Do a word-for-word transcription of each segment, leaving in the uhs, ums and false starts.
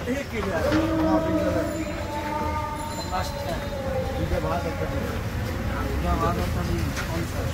एक किलो हां पचास का ये बात होता है ये बात होता है कौन सा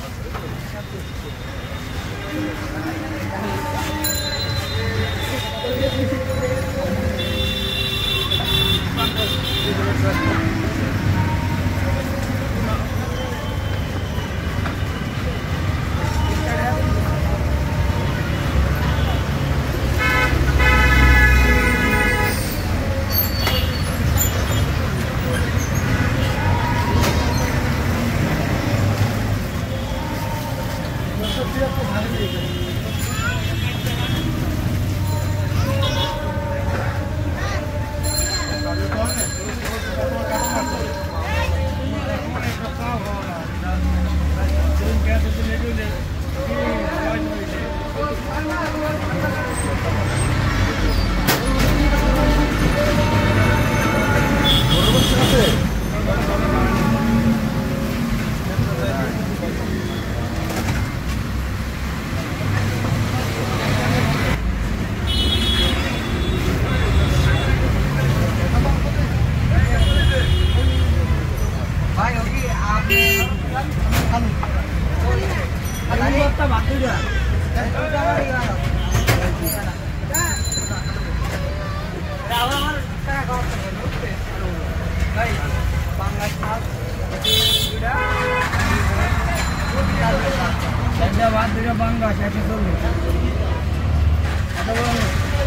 Ba't dia bangga saya dulu. Ada orang.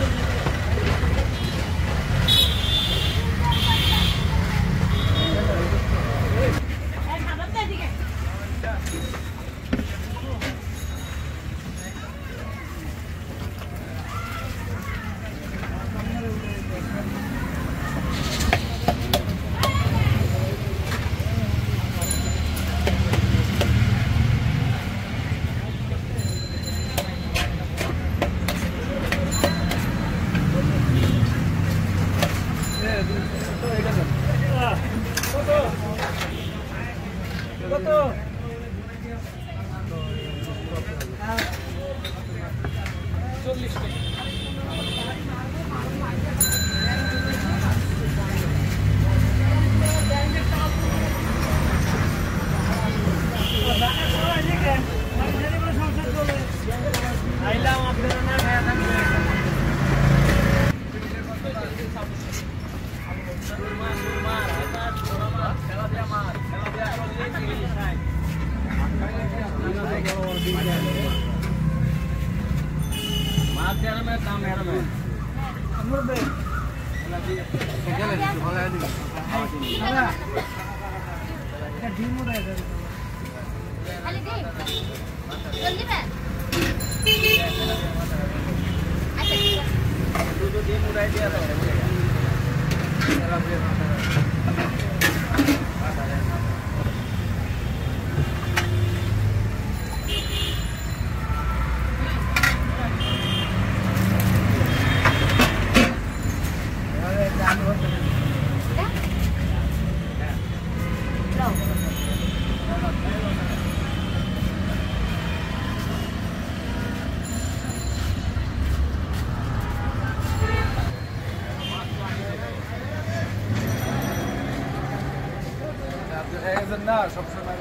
না সবসময়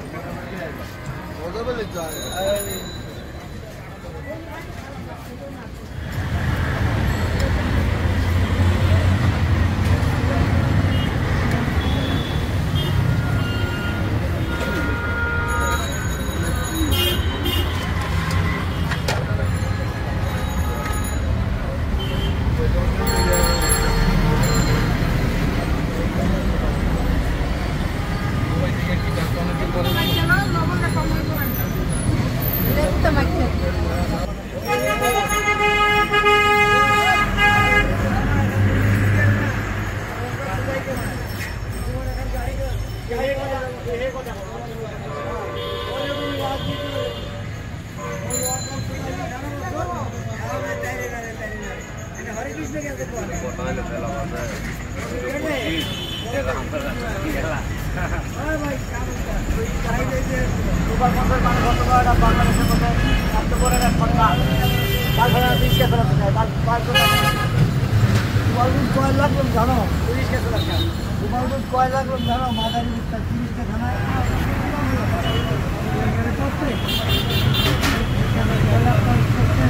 ওদের বলে যায় বাংলাদেশের কয় লাগলো জানো? তিরিশ কে টাকা। তোমার দুধ কয় লাগলো জানো? মাদারি দুধটা তিরিশ কে খানা। এখানে করতে। এখানে কয়লা করতে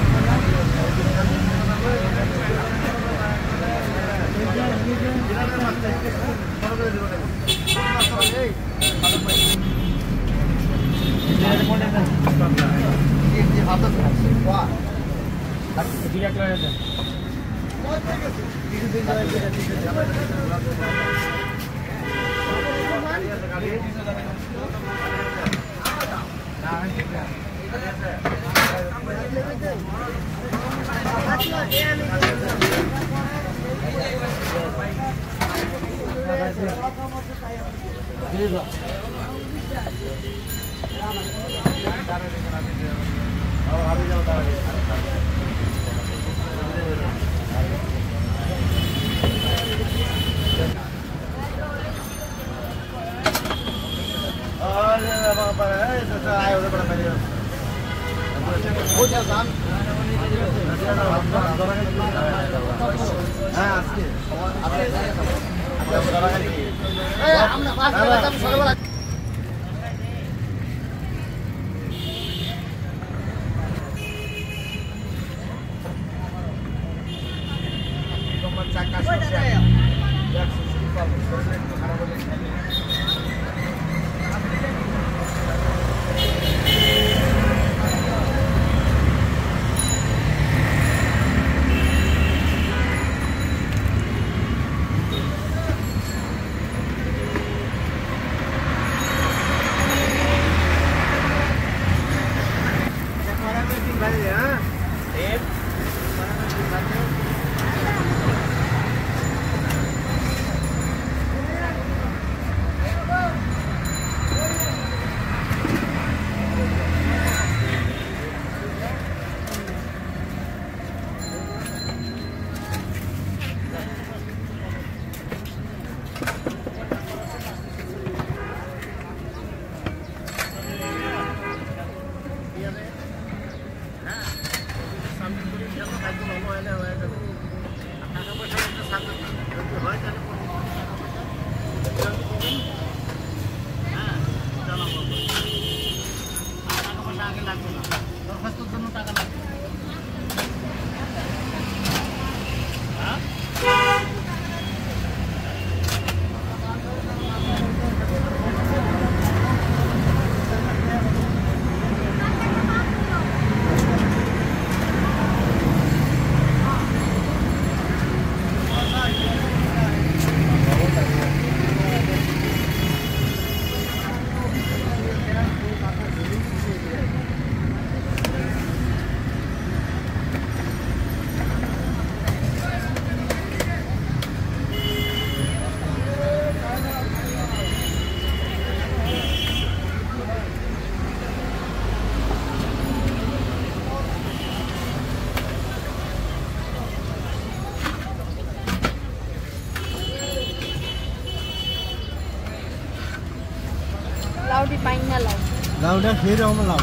লাউ দি পাইন না লাউ লাউটা খেয়ে যাও লাউ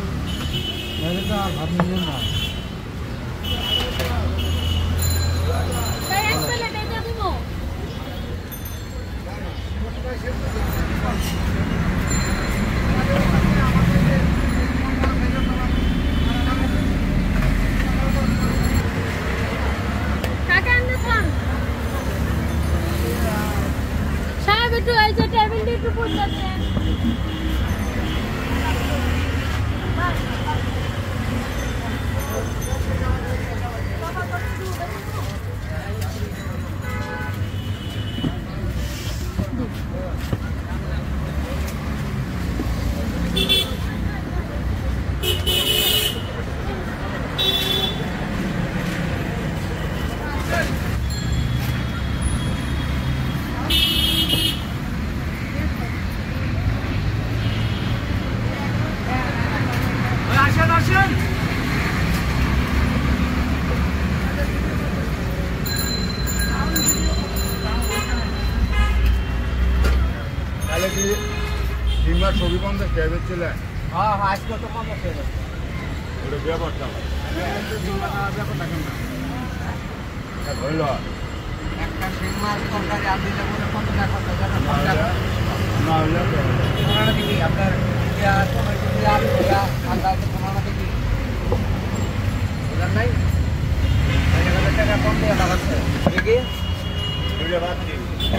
নাহলে তো আর ভাত নিয়ে না তাই এক প্লেট এটা দিব কাকা আনতে থাম সাহেব একটু এই যে টেবিল একটু পুজো দেন ছবি কম দেখতে ছিল হ্যাঁ হ্যাঁ আজকে তো কম আছে ওটা ব্যাপারটা ব্যাপারটা কেন না একটা শিং মাছ তরকারি আর দিলে বলে কত টাকা কত টাকা না হলে পনেরো দিকে আপনার পেঁয়াজ টমেটো পেঁয়াজ পেঁয়া আদা পনেরো দিকে বুঝলেন নাই এক হাজার টাকা কম দিয়ে লাগাচ্ছে দেখি দুইটা বাদ দিন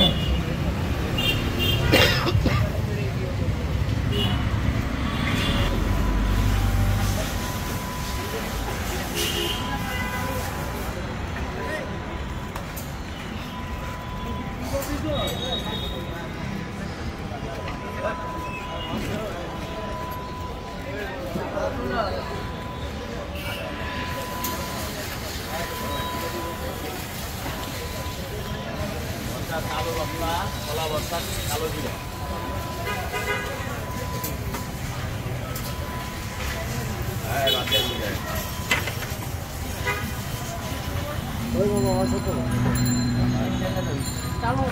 কালো বাপলা কলা বস্তা কালো জিরা হ্যাঁ রাতে মিলে ওই বাবা ছোট চালো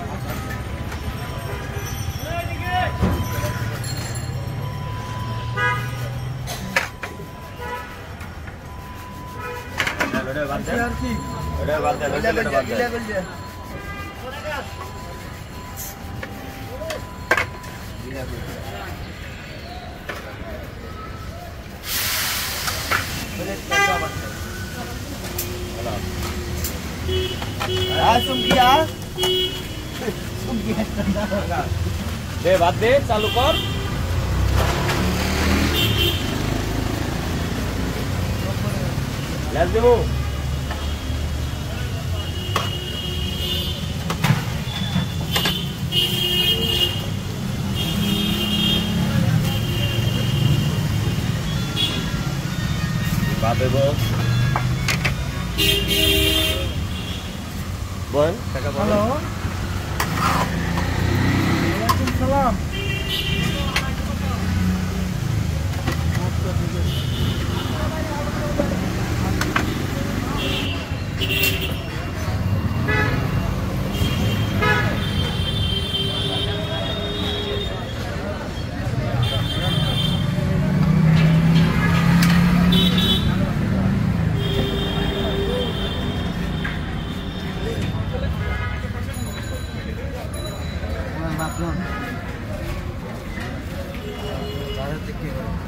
এটা বাদ দে আর কি এটা বাদ দে এটা বাদ দে দে বাদ দে চালু কর লেজ দেবো বাদ দেবো বল টাকা বল হ্যালো ওয়ালাইকুম সালাম বাথরুম বাইরে থেকে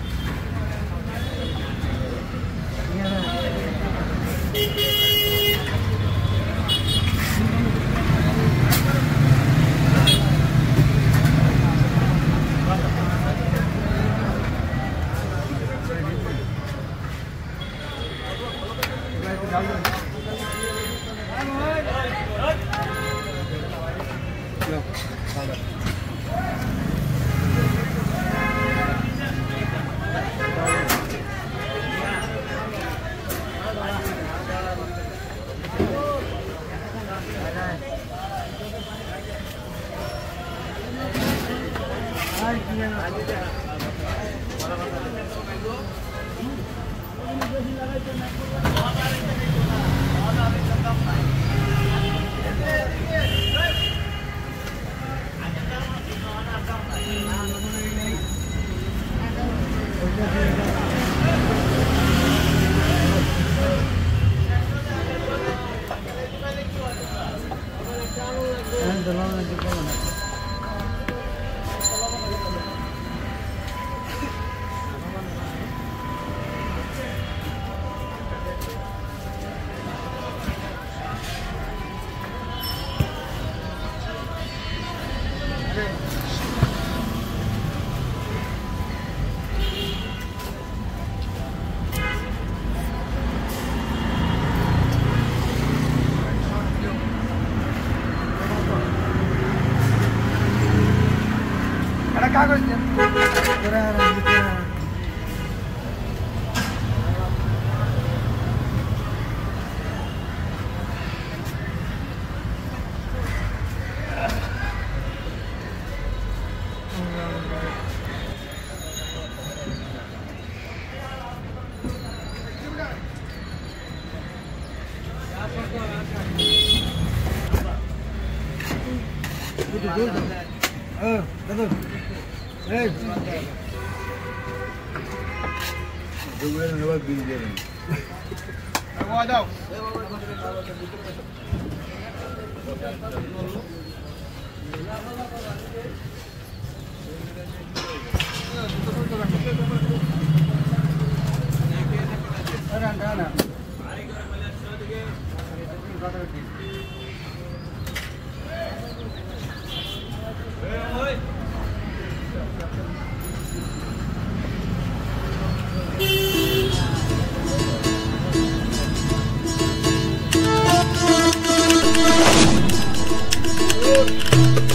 কাগজ দেন Oh, দাদু এই দুগুলো নেবার বিল দিয়ে দেন দাও Good.